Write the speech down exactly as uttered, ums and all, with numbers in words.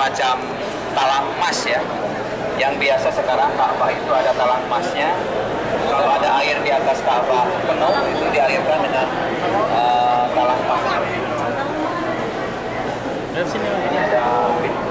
semacam talang emas ya. Yang biasa sekarang Ka'bah itu ada talang emasnya. Kalau ada air di atas Ka'bah penuh itu dialirkan dengan uh, talang emas. Dari sini Ini ada